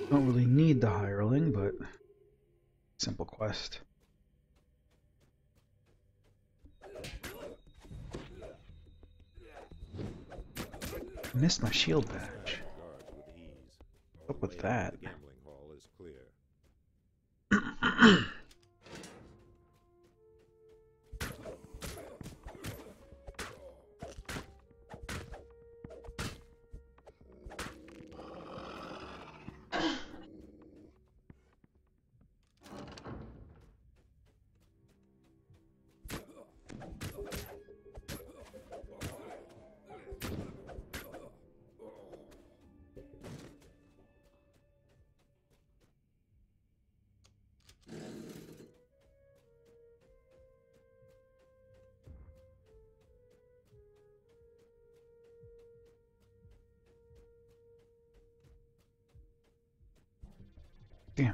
Don't really need the hireling, but simple quest. I missed my shield badge. What's up with that? Damn.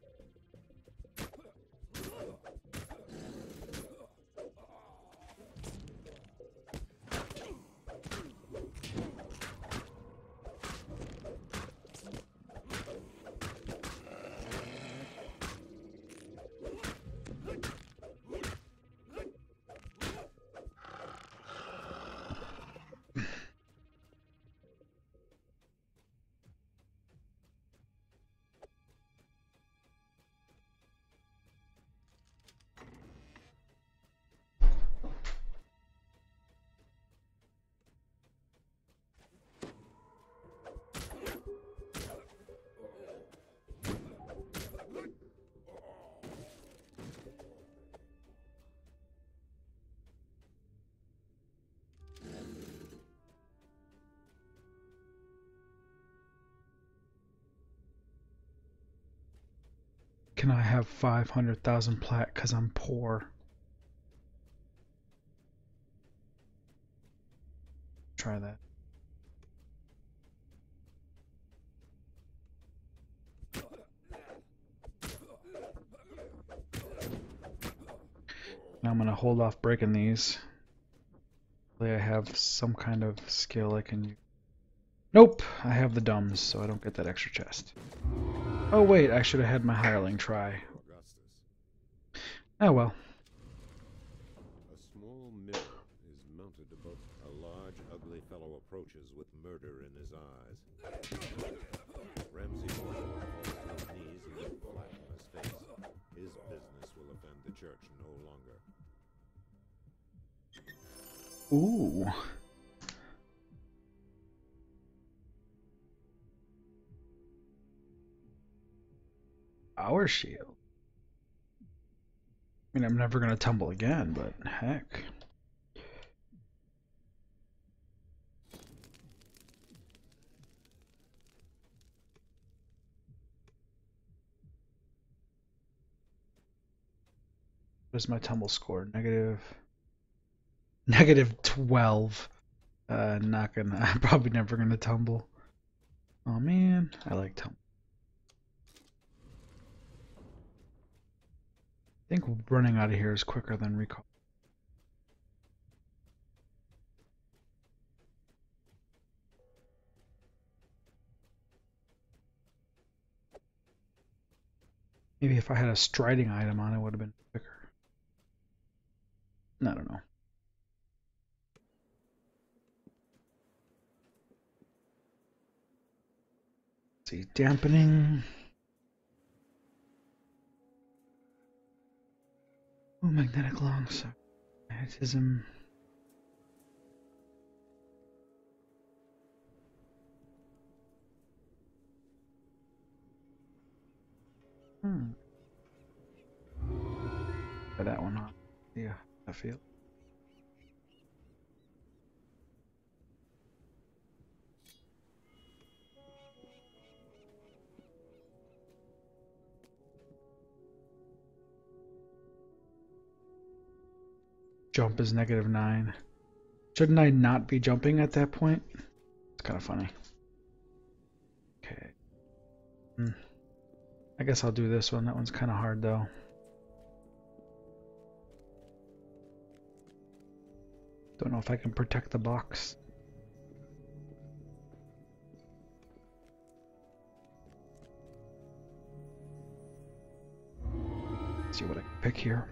Can I have 500,000 plat because I'm poor? Try that. Now I'm going to hold off breaking these. Hopefully I have some kind of skill I can use. Nope! I have the dumbs, so I don't get that extra chest. Oh wait, I should have had my hireling try. Oh well. A small mirror is mounted above a large, ugly fellow approaches with murder in his eyes. Ramsay falls to his knees and gets flat on his face. His business will offend the church no longer. Ooh. Power shield. I mean, I'm never gonna tumble again, but heck. What is my tumble score? Negative 12. Not gonna. I'm probably never gonna tumble. Oh man, I like tumble. I think running out of here is quicker than recall. Maybe if I had a striding item on, it would have been quicker. I don't know. Let's see, dampening. Oh, magnetic longsword. Magnetism. Try that one on. Yeah, I feel. Jump is -9. Shouldn't I not be jumping at that point? It's kind of funny. Okay. I guess I'll do this one. That one's kind of hard though. Don't know if I can protect the box. see what I can pick here.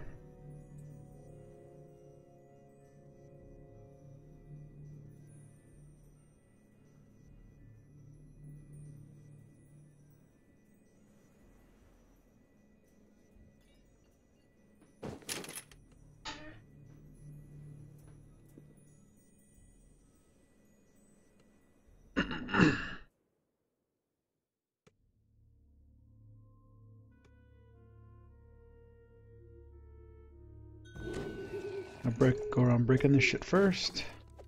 Go around breaking this shit first.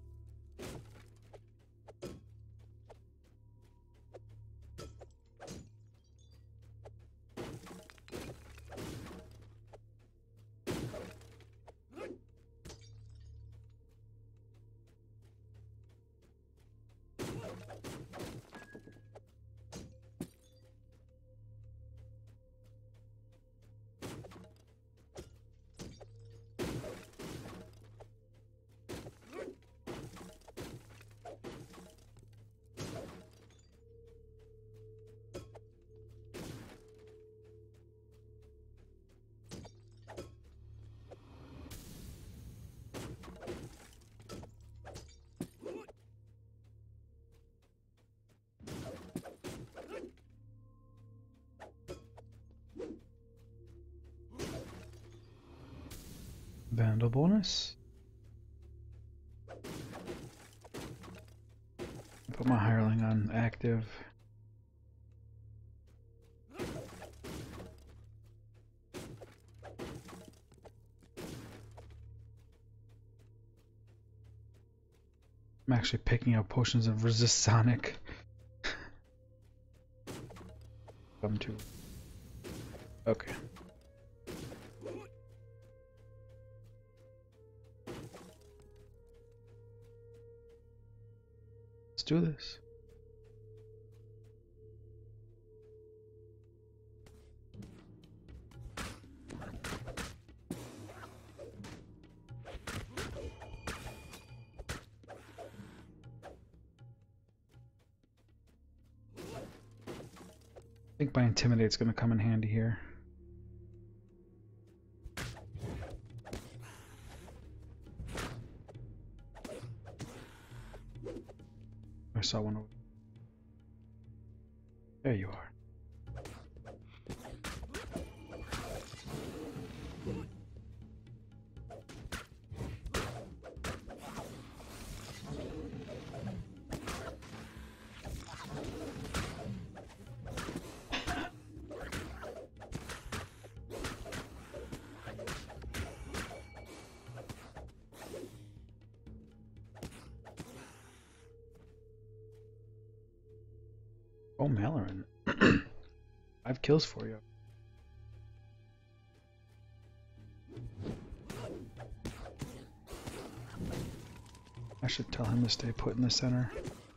Vandal bonus. Put my hireling on active. I'm actually picking up potions of resist sonic. Come to. Okay. Let's do this. I think my Intimidate's going to come in handy here. I saw one over there. You are. Oh, Malaran. 5 kills for you. I should tell him to stay put in the center.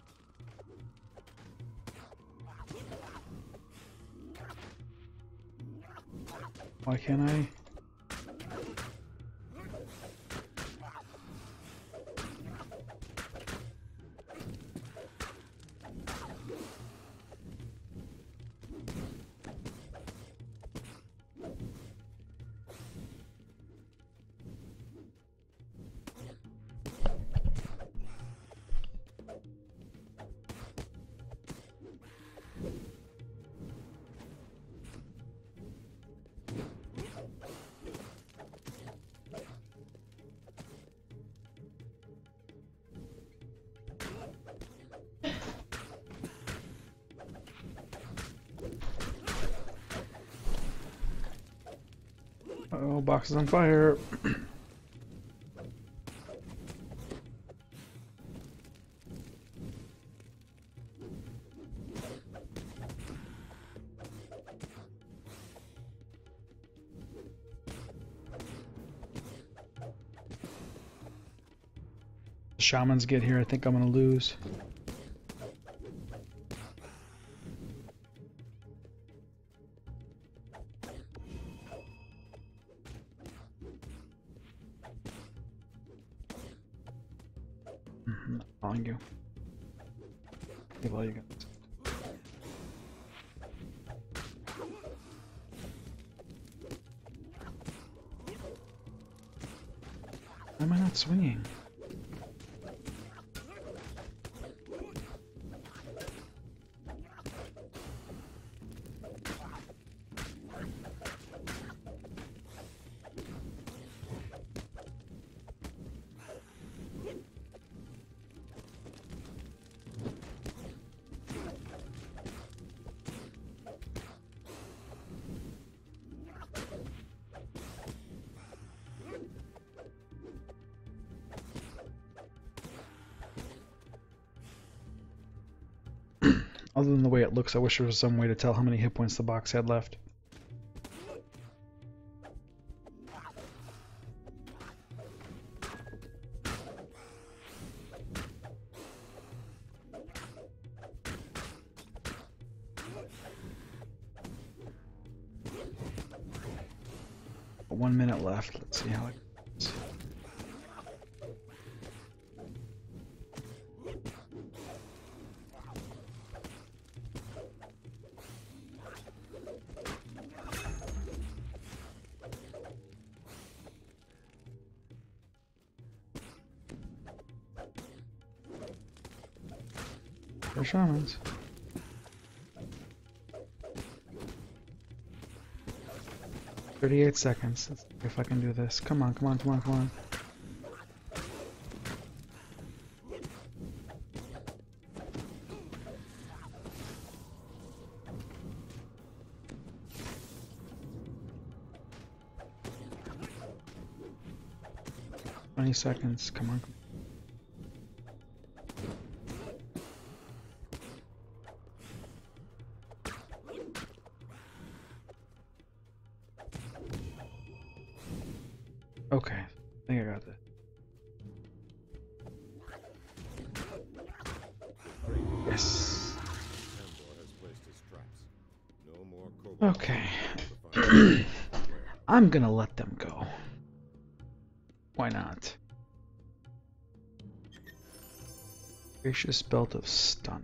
Why can't I? Oh, box is on fire. The shamans get here, I think I'm gonna lose. Not following you. Give all you got. not swinging? Other than the way it looks, I wish there was some way to tell how many hit points the box had left. But 1 minute left. Let's see how it goes. For shamans. "38 seconds. Let's see if I can do this. Come on, come on, come on, come on." "20 seconds. Come on. Okay, I think I got this. Yes. Okay. I'm gonna let them go. Why not? Gracious Belt of Stunning.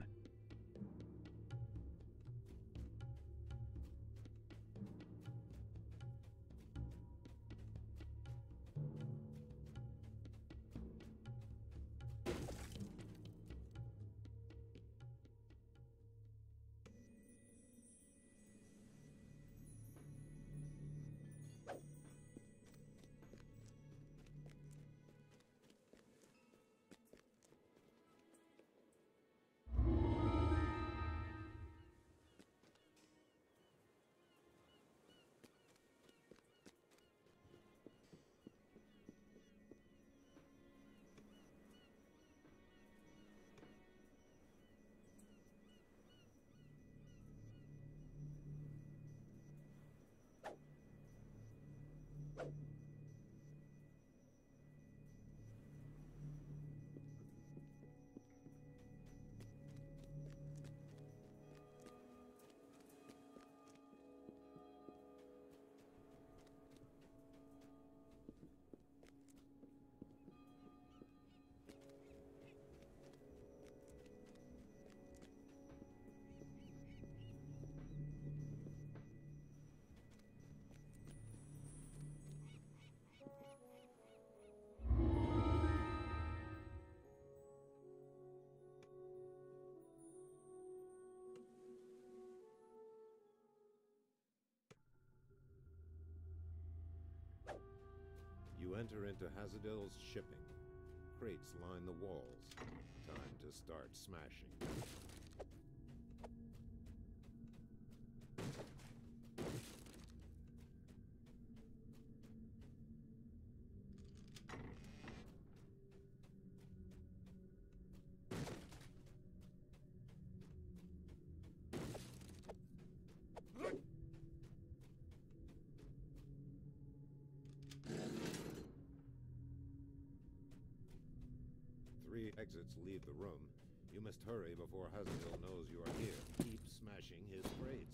You enter into Hazadill's shipping. Crates line the walls. Time to start smashing. Three exits leave the room. You must hurry before Hazadill knows you are here. Keep smashing his crates.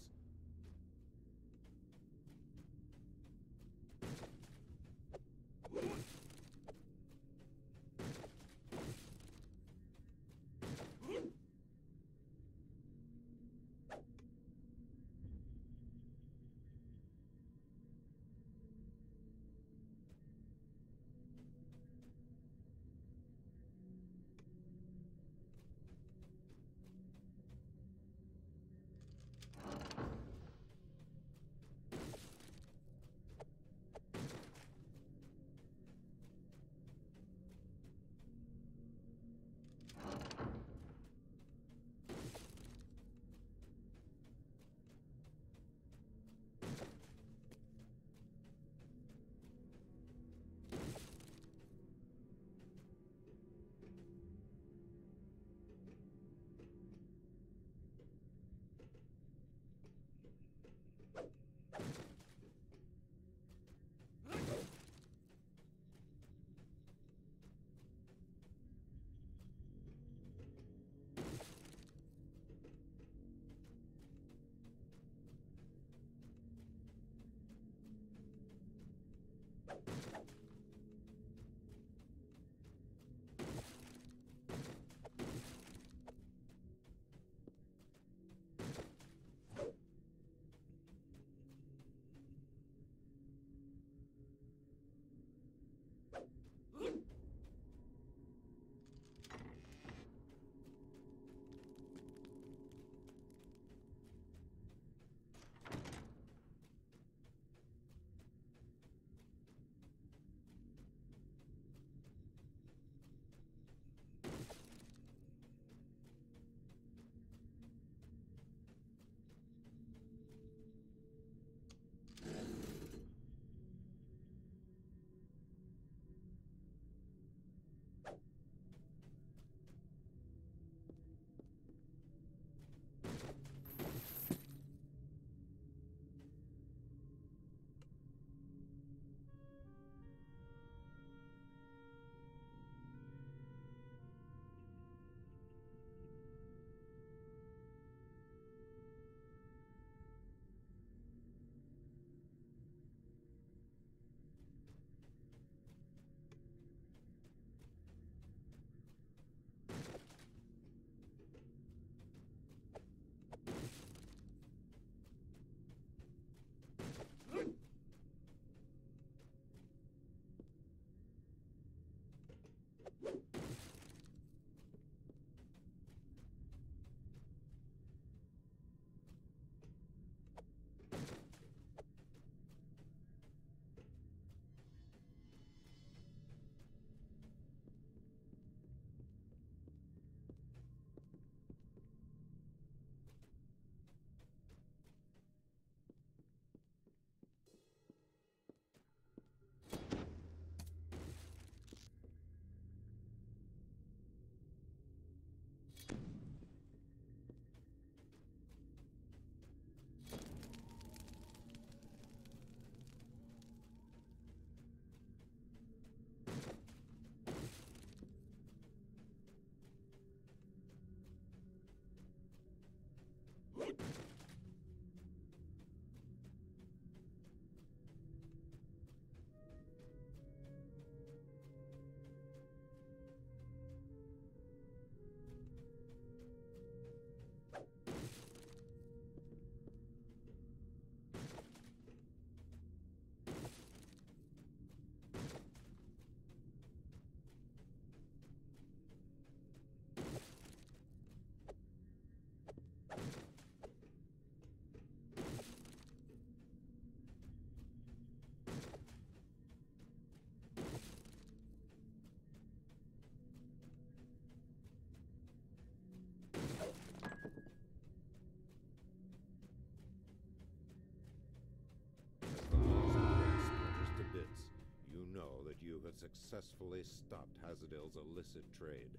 successfully stopped Hazadill's illicit trade.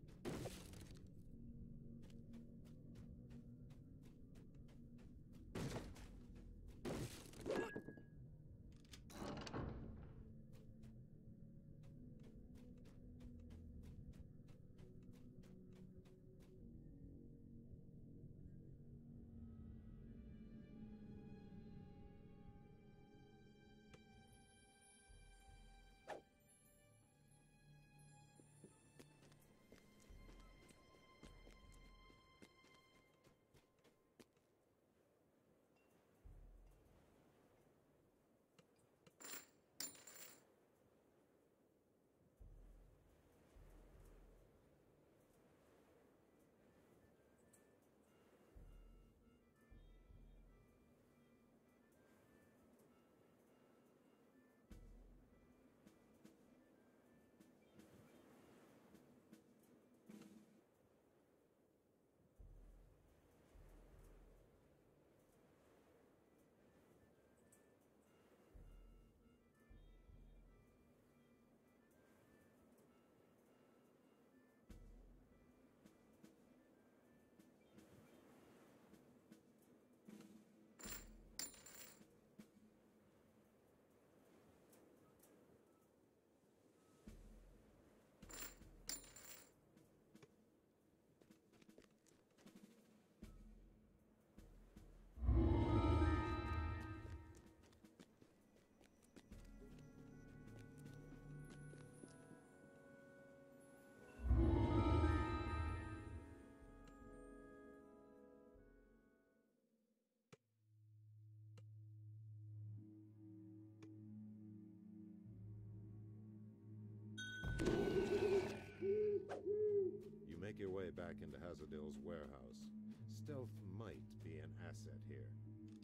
You make your way back into Hazadill's warehouse. Stealth might be an asset here.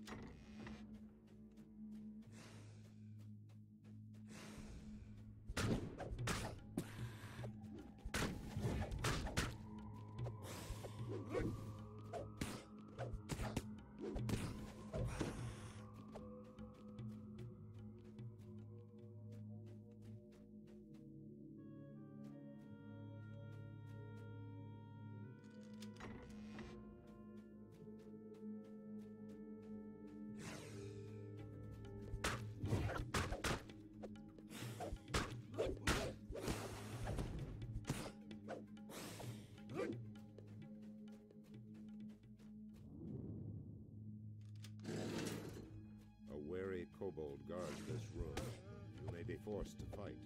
A wary kobold guards this room. You may be forced to fight.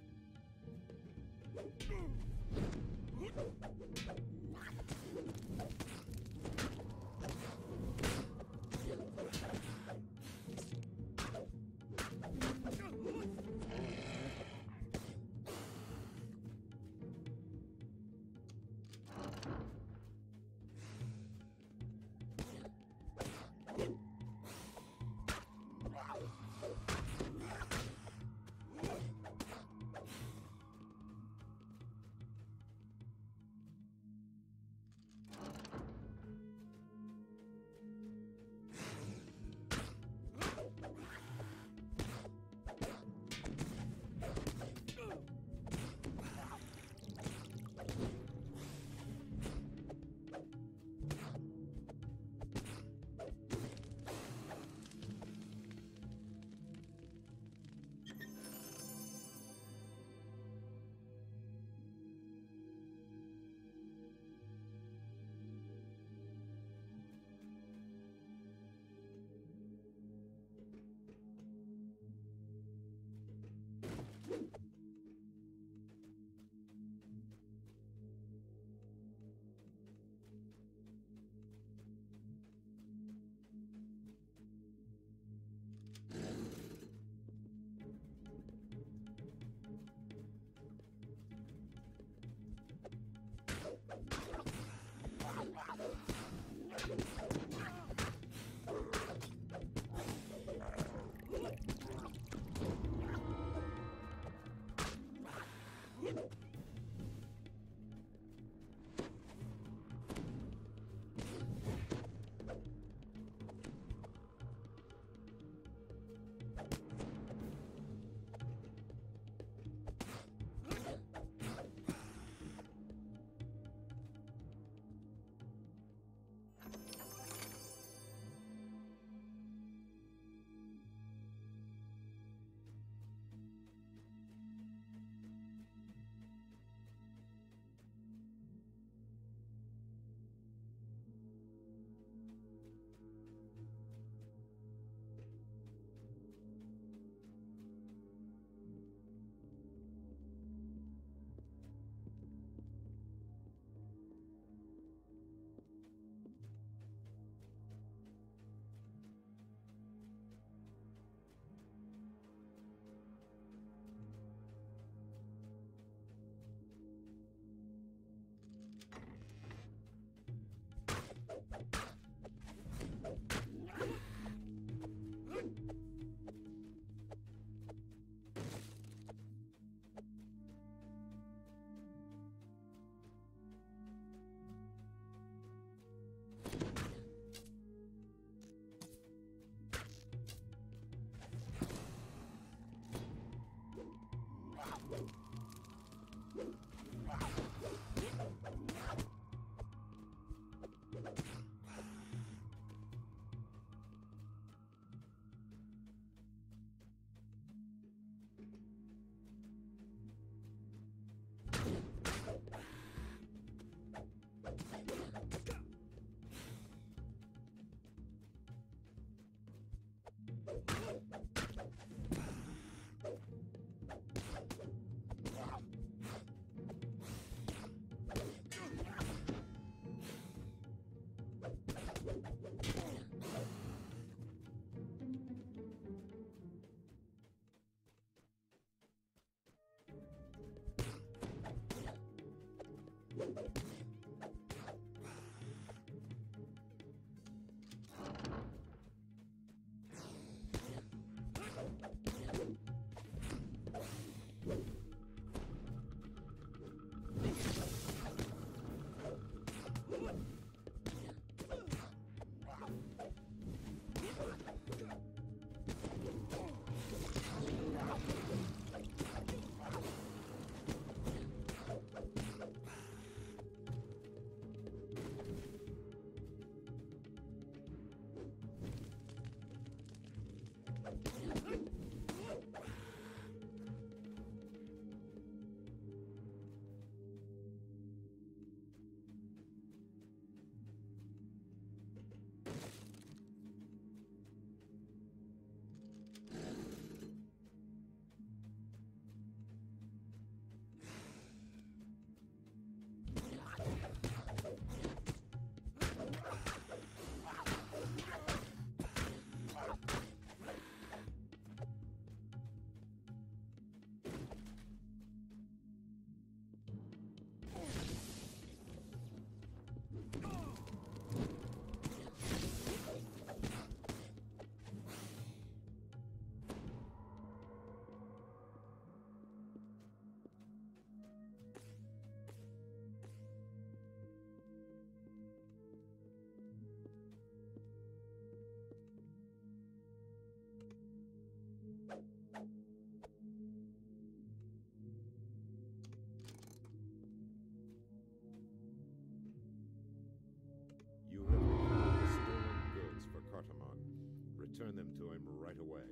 You have recovered the stolen goods for Cartamon. Return them to him right away.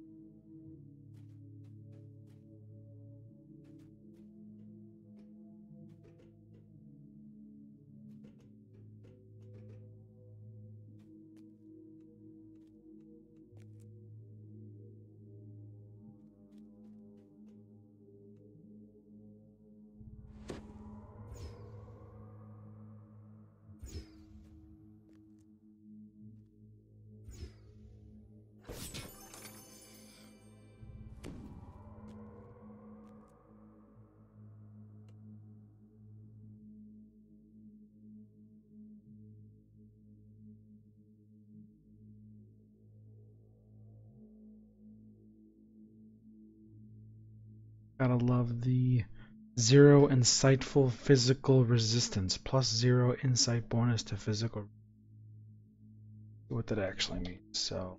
Gotta love the 0 insightful physical resistance, plus 0 insight bonus to physical. What that actually means. So,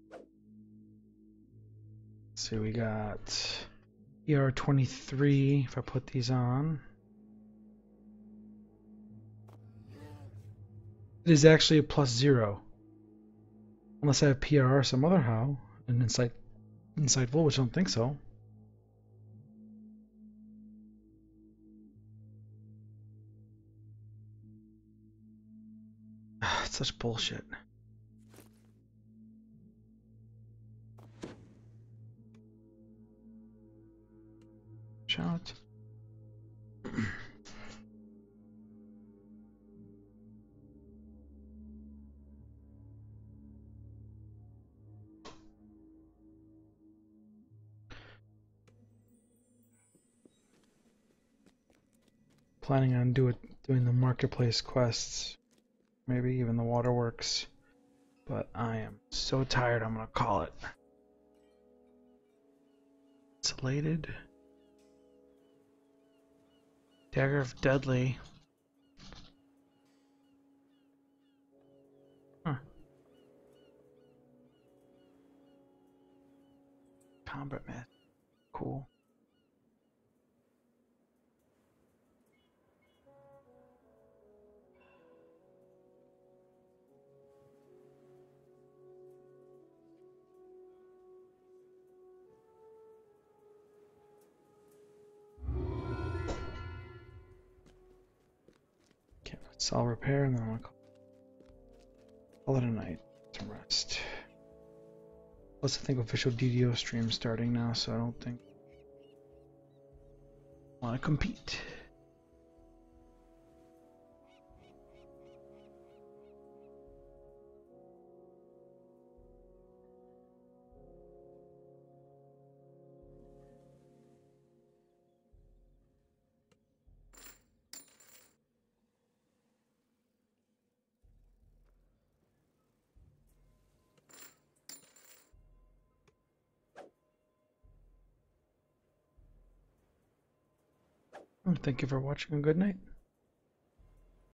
let's see, we got ER23. If I put these on, it is actually a plus 0. Unless I have PR some other how, an insightful, which I don't think so. It's such bullshit. Shout. Planning on doing the marketplace quests, maybe even the waterworks, but I am so tired I'm gonna call it. Insulated. Dagger of Deadly. Huh. Combat mask. Cool. So I'll repair and then I'm gonna call it a night. Some rest. Plus, I think official DDO stream starting now, so I don't think I want to compete. Thank you for watching and good night.